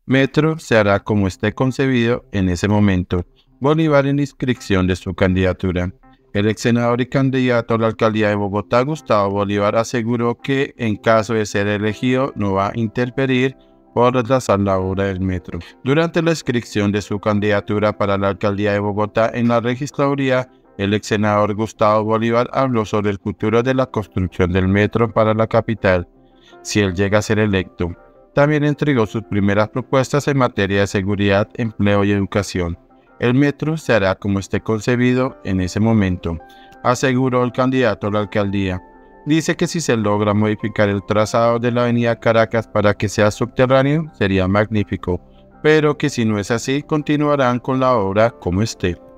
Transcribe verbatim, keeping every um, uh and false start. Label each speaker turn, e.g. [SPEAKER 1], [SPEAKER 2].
[SPEAKER 1] Metro se hará como esté concebido en ese momento. Bolívar en inscripción de su candidatura. El ex senador y candidato a la alcaldía de Bogotá, Gustavo Bolívar, aseguró que, en caso de ser elegido, no va a interferir o retrasar la obra del metro. Durante la inscripción de su candidatura para la alcaldía de Bogotá en la registraduría, el ex senador Gustavo Bolívar habló sobre el futuro de la construcción del metro para la capital, si él llega a ser electo. También entregó sus primeras propuestas en materia de seguridad, empleo y educación. El metro se hará como esté concebido en ese momento, aseguró el candidato a la alcaldía. Dice que si se logra modificar el trazado de la avenida Caracas para que sea subterráneo, sería magnífico, pero que si no es así, continuarán con la obra como esté.